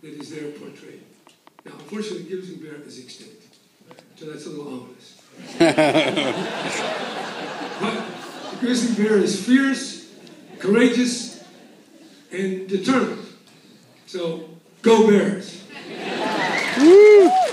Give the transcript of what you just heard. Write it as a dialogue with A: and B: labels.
A: that is there portrayed. Now, unfortunately, the grizzly bear is extinct, so that's a little ominous. But the grizzly bear is fierce, courageous, and determined. So, go Bears!